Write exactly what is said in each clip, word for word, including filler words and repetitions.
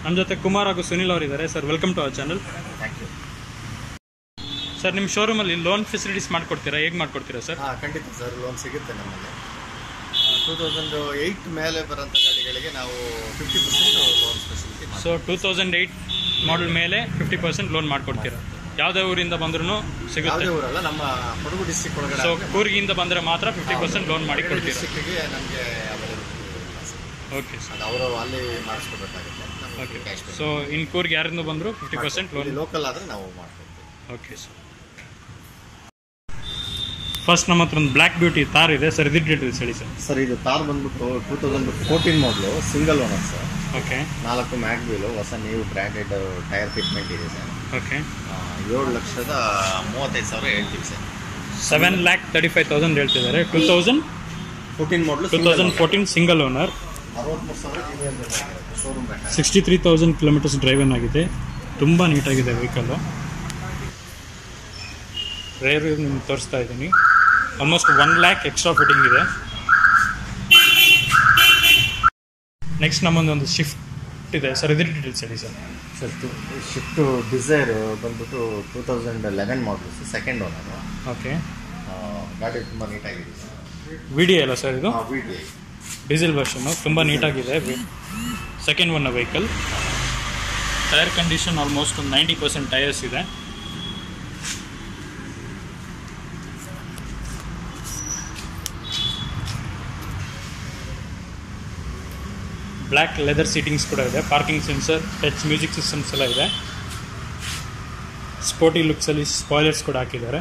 ನಮ್ಮ ಜೊತೆ ಕುಮಾರ್ ಹಾಗೂ ಸುನಿಲ್ ಅವರು ಇದ್ದಾರೆ sir. Welcome to our channel. Thank you sir. ನಿಮ್ಮ ಶೋರೂಮಲ್ಲಿ ಲೋನ್ ಫೆಸಿಲಿಟೀಸ್ ಮಾಡ್ಕೊಡ್ತೀರಾ? ಹೇಗೆ ಮಾಡ್ಕೊಡ್ತೀರಾ ಸರ್? ಹಾಂ, ಖಂಡಿತ ಸರ್. ಲೋನ್ ಸಿಗುತ್ತೆ ನಮ್ಮಲ್ಲಿ. ಟೂ ತೌಸಂಡ್ ಏಯ್ಟ್ ಮೇಲೆ ಬರೋಂಥ ಗಾಡಿಗಳಿಗೆ ನಾವು fifty percent loan facility. So two thousand eight model ಮೇಲೆ ಫಿಫ್ಟಿ ಪರ್ಸೆಂಟ್ ಲೋನ್ ಮಾಡ್ಕೊಡ್ತೀರಾ? ಯಾವುದೇ ಊರಿಂದ ಬಂದ್ರೂ ಸಿಗುತ್ತೆ? ಯಾವುದೇ ಊರಲ್ಲ, ನಮ್ಮ ಕೊಡಗು ಡಿಸ್ಟ್ರಿಕ್ಟ್ ಒಳಗಡೆ. ಸೊ ಕೂರ್ಗಿಯಿಂದ ಬಂದರೆ ಮಾತ್ರ ಫಿಫ್ಟಿ ಪರ್ಸೆಂಟ್ ಲೋನ್ ಮಾಡಿ ಕೊಡ್ತೀರಾ? ಡಿಸ್ಟ್ರಿಕ್ಟಿಗೆ ನಮಗೆ ಅವೈಲೇಬಲ್. Okay sir. ಅದು ಅವರು ಅಲ್ಲಿ ಮಾಡಿಸ್ಕೊಡ್ಬೇಕಾಗುತ್ತೆ. ಓಕೆ. ಸೊ ಇನ್ ಕೂರ್ಗೆ ಯಾರಿಂದ ಬಂದರೂ ಫಿಫ್ಟಿ ಪರ್ಸೆಂಟ್ ಲೋನ್ ಲೋಕಲ್ ಆದರೆ ನಾವು ಮಾಡ್ಕೊಡ್ತೀವಿ. Okay sir. ಫಸ್ಟ್ ನಮ್ಮ ಹತ್ರ ಒಂದು ಬ್ಲ್ಯಾಕ್ ಬ್ಯೂಟಿ ತಾರ್ ಇದೆ ಸರ್. ಇದು ಡೀಟೇಲ್ಸ್ ಹೇಳಿ ಸರ್. ಸರ್, ಇದು ತಾರ್ ಬಂದ್ಬಿಟ್ಟು two thousand fourteen model, single owner sir. Okay. ನಾಲ್ಕು ಮ್ಯಾಗ್ ವೀಲು, ಹೊಸ ನ್ಯೂ ಬ್ರ್ಯಾಂಡೆಡ್ ಟೈರ್ ಫಿಟ್ಮೆಂಟ್ ಇದೆ ಸರ್. ಓಕೆ. ಏಳು ಲಕ್ಷದ ಮೂವತ್ತೈದು ಸಾವಿರ ಹೇಳ್ತೀವಿ sir. Seven lakh thirty five thousand ಹೇಳ್ತಿದ್ದಾರೆ. Two thousand fourteen model, two thousand fourteen single owner. ಅರವತ್ತ್ಮೂರು ಸಾವಿರ showroom brand. Sixty three thousand kilometres driven ಆಗಿದೆ. ತುಂಬ ನೀಟಾಗಿದೆ ವೆಹಿಕಲ್ಲು. ರೇರ್ ನಿಮ್ಗೆ ತೋರಿಸ್ತಾ ಇದ್ದೀನಿ. Almost one lakh extra fitting ಇದೆ. ನೆಕ್ಸ್ಟ್ ನಮ್ಮೊಂದೊಂದು ಶಿಫ್ಟ್ ಇದೆ ಸರ್. ಇದ್ರ ಡೀಟೇಲ್ಸ್ ಹೇಳಿ ಸರ್. ಸರ್, ಶಿಫ್ಟು ಡಿಸೈರ್ ಬಂದ್ಬಿಟ್ಟು two thousand eleven models, second owner. Okay. ಗಾಡಿ ತುಂಬ ನೀಟಾಗಿದೆ ಸರ್. ವಿ ಡಿ ಅಲ್ಲ ಸರ್ ಇದು? ವಿ ಡಿ ಡೀಸೆಲ್ ವರ್ಷನ್ನು. ತುಂಬ ನೀಟಾಗಿದೆ. Second one vehicle. Tyre condition almost ಒಂದು ನೈಂಟಿ ಪರ್ಸೆಂಟ್ ಟೈರ್ಸ್ ಇದೆ. ಬ್ಲ್ಯಾಕ್ ಲೆದರ್ ಸೀಟಿಂಗ್ಸ್ ಕೂಡ ಇದೆ. Parking sensor, touch music systems ಎಲ್ಲ ಇದೆ. ಸ್ಪೋರ್ಟಿ ಲುಕ್ಸಲ್ಲಿ ಸ್ಪಾಯ್ಲರ್ಸ್ ಕೂಡ ಹಾಕಿದ್ದಾರೆ.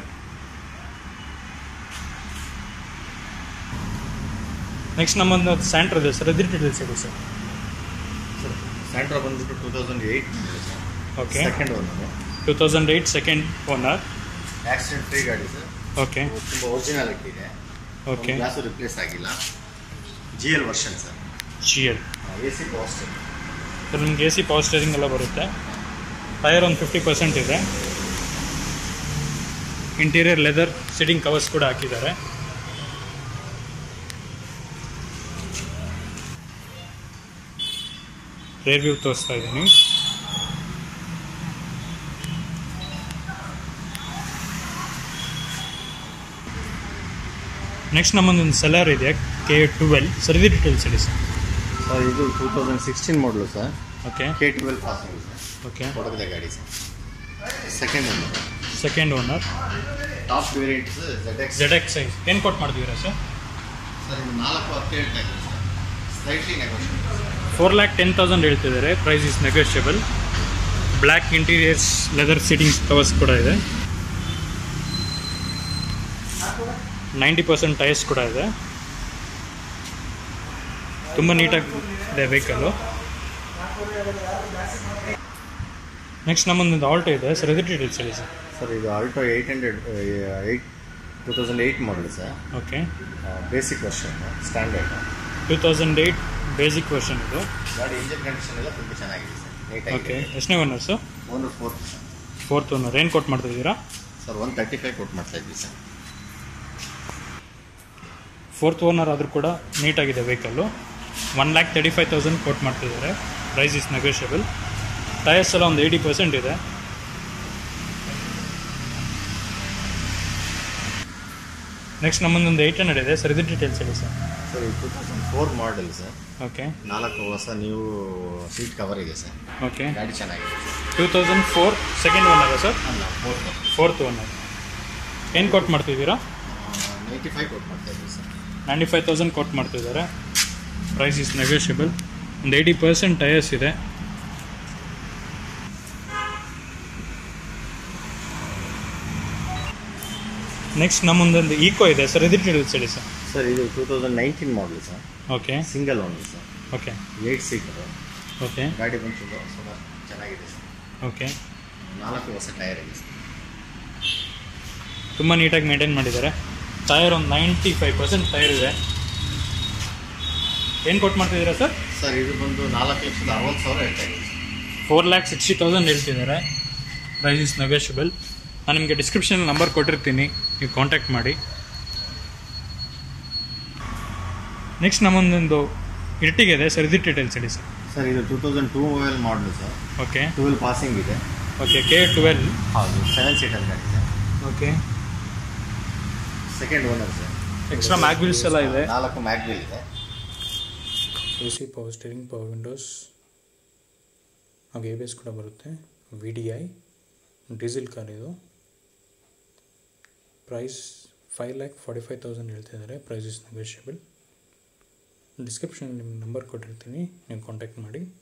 ನೆಕ್ಸ್ಟ್ ನಮ್ಮೊಂದು ಸ್ಯಾಂಟ್ರ್ ಇದೆ ಸರ್. ಇದ್ರ ಡೀಟೇಲ್ಸ್ ಇದೆ ಸರ್. ಸರ್, ಸ್ಯಾಂಟ್ರಾ ಬಂದ್ಬಿಟ್ಟು two thousand eight. Okay. Second owner. Two thousand eight second owner. Accident free ಗಾಡಿ ಸರ್. ಓಕೆ. ತುಂಬ ಒರಿಜಿನಾಲಿಟಿ ಇದೆ. ಓಕೆ. ಗ್ಲಾಸು ರಿಪ್ಲೇಸ್ ಆಗಿಲ್ಲ. G L version sir. G L. A C power steering sir. ನಿಮ್ಗೆ A C power steering ಎಲ್ಲ ಬರುತ್ತೆ. Tyre ಒಂದು fifty percent ಇದೆ. Interior leather seating covers ಕೂಡ ಹಾಕಿದ್ದಾರೆ. ರೇರ್ ವ್ಯೂ ತೋರಿಸ್ತಾ ಇದ್ದೀನಿ. ನೆಕ್ಸ್ಟ್ ನಮ್ಮೊಂದೊಂದು ಸೆಲರ್ ಇದೆ ಕೆ ಟ್ವೆಲ್ ಸರ್. ಇದು ಡೀಟೇಲ್ಸ್ ಹೇಳಿ ಸರ್. ಸರ್, ಇದು two thousand sixteen model sir. Okay. K twelve passing sir. Okay. ಕೊಡಗದ ಗಾಡಿ sir. Second owner. Second owner. Top variants Z X. Z X size ಏನು ಕೊಟ್ಟು ಮಾಡ್ತಿದ್ದೀರಾ ಸರ್? ಸರ್, ಇದು ನಾಲ್ಕು ಹತ್ತು ಹೇಳ್ತಾ ಇದ್ದೀವಿ sir. Slightly negotiable. Four lakh ten thousand ಹೇಳ್ತಿದ್ದಾರೆ. Price is negotiable. Black interiors leather seatings covers ಕೂಡ ಇದೆ. ನೈಂಟಿ ಪರ್ಸೆಂಟ್ ಟೈರ್ಸ್ ಕೂಡ ಇದೆ. ತುಂಬ ನೀಟಾಗಿ ಇದೆ ವೆಹಿಕಲ್ಲು. ನೆಕ್ಸ್ಟ್ ನಮ್ಮೊಂದೊಂದು ಆಲ್ಟೋ ಇದೆ ಸರ್. ಇದು ಡೀಟೇಲ್ಸ್ ಹೇಳಿ ಸರ್. ಸರ್, ಇದು Alto eight hundred eight two thousand eight model sir. Okay. Basic version, standard. Two thousand eight basic version ಇದು. ಗಾಡಿ ಇಂಜಿನ್ ಕಂಡೀಷನ್ ಎಲ್ಲ ತುಂಬ ಚೆನ್ನಾಗಿದೆ ಸರ್. ನೀಟಾಗಿ. ಓಕೆ. ಎಷ್ಟನೇ owner sir? Owner fourth sir. Fourth owner. ಏನು ಕೊಟ್ಟು ಮಾಡ್ತಿದ್ದೀರಾ ಸರ್? ಒನ್ ತರ್ಟಿ ಫೈವ್ ಕೊಟ್ಟು ಮಾಡ್ತಾ ಇದ್ವಿ ಸರ್. ಫೋರ್ತ್ ಓನರ್ ಆದರೂ ಕೂಡ ನೀಟಾಗಿದೆ vehicle. One lakh thirty five thousand ಕೊಟ್ಟು ಮಾಡ್ತಿದ್ದಾರೆ. Price is negotiable. ಟೈರ್ಸ್ ಎಲ್ಲ ಒಂದು ಏಯ್ಟಿ ಪರ್ಸೆಂಟ್ ಇದೆ. ನೆಕ್ಸ್ಟ್ ನಮ್ಮೊಂದೊಂದು ಏಯ್ಟ್ ಹಂಡ್ರೆಡ್ ಇದೆ ಸರ್. ಇದು ಡೀಟೇಲ್ಸ್ ಹೇಳಿ ಸರ್. ಸರ್, ಇದು two thousand four model sir. Okay. ನಾಲ್ಕು ಹೊಸ ನ್ಯೂ ಸೀಟ್ ಕವರ್ ಇದೆ ಸರ್. ಓಕೆ. ಗಾಡಿ ಚೆನ್ನಾಗಿದೆ. Two thousand four second owner sir? ಅಲ್ಲ, ಫೋರ್ತ್. Fourth owner. ಏನು ಕೊಟ್ಟು ಮಾಡ್ತಿದ್ದೀರಾ? ನೈಂಟಿ ಫೈವ್ ಕೊಟ್ಟು ಮಾಡ್ತಾ ಇದ್ದೀವಿ ಸರ್. ನೈಂಟಿ ಫೈವ್ ತೌಸಂಡ್ ಕೊಟ್ಟು ಮಾಡ್ತಿದ್ದಾರೆ. Price is negotiable. ಒಂದು ಏಯ್ಟಿ ಪರ್ಸೆಂಟ್ ಟೈರ್ಸ್ ಇದೆ. ನೆಕ್ಸ್ಟ್ ನಮ್ಮೊಂದೊಂದು ಈಕೋ ಇದೆ ಸರ್. ಇದು ಡೀಟೇಲ್ಸ್ ಹೇಳಿ ಸರ್. ಸರ್, ಇದು two thousand nineteen model sir. Okay. Single owner sir. Okay. Eight seater. Okay. ಗಾಡಿ ಬಂದು ಸುಮಾರು ಚೆನ್ನಾಗಿದೆ ಸರ್. ಓಕೆ. ನಾಲ್ಕು ಹೊಸ ಟೈರ್ ಇದೆ ಸರ್. ತುಂಬ ನೀಟಾಗಿ ಮೇಂಟೈನ್ ಮಾಡಿದ್ದಾರೆ. ಟೈರ್ ಒಂದು ನೈಂಟಿ ಫೈವ್ ಪರ್ಸೆಂಟ್ ಟೈರ್ ಇದೆ. ಏನು ಕೊಟ್ಟು ಮಾಡ್ತಿದ್ದೀರಾ ಸರ್? ಸರ್, ಇದು ಬಂದು ನಾಲ್ಕು ಲಕ್ಷದ ಅರವತ್ತು ಸಾವಿರ ಹೇಳ್ತಾ ಇದ್ದೀವಿ. ಫೋರ್ ಲ್ಯಾಕ್ ಸಿಕ್ಸ್ಟಿ ತೌಸಂಡ್ ಹೇಳ್ತಿದ್ದಾರೆ. Price is negotiable. ನಾನು ನಿಮಗೆ ಡಿಸ್ಕ್ರಿಪ್ಷನಲ್ಲಿ ನಂಬರ್ ಕೊಟ್ಟಿರ್ತೀನಿ, ನೀವು ಕಾಂಟ್ಯಾಕ್ಟ್ ಮಾಡಿ. ನೆಕ್ಸ್ಟ್ ನಮ್ಮೊಂದೊಂದು ಇರ್ಟಿಗೆ ಇದೆ ಸರ್. ಇದು ಡೀಟೇಲ್ಸ್ ಹೇಳಿ ಸರ್. ಸರ್ ಇದು two thousand two mobile model sir. Okay twelve passing ಇದೆ. Okay K twelve. ಹೌದು, ಸೆವೆನ್ ಸೀಟರ್ ಗಾಡಿ ಇದೆ. Okay second owner sir. Extra mag wheels ಎಲ್ಲ ಇದೆ. ನಾಲ್ಕು ಮ್ಯಾಗ್ ವೀಲ್ ಇದೆ. A C, power steering, power windows, ಹಾಗೆ ಎ ಬಿ ಎಸ್ ಕೂಡ ಬರುತ್ತೆ. V D I diesel car ಇದು. Price five lakh forty five thousand ಹೇಳ್ತಿದ್ದಾರೆ. Price is negotiable. ಡಿಸ್ಕ್ರಿಪ್ಷನ್ ನಿಮ್ಮ ನಂಬರ್ ಕೊಟ್ಟಿರ್ತೀನಿ, ನೀವು ಕಾಂಟ್ಯಾಕ್ಟ್ ಮಾಡಿ.